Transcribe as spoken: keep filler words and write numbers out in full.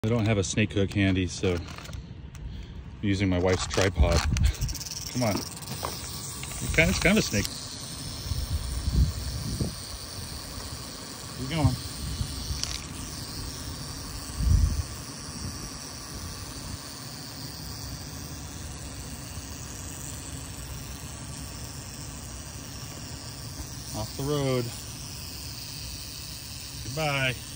I don't have a snake hook handy, so I'm using my wife's tripod. Come on. It's kind of, it's kind of a snake. Keep going. Off the road. Goodbye.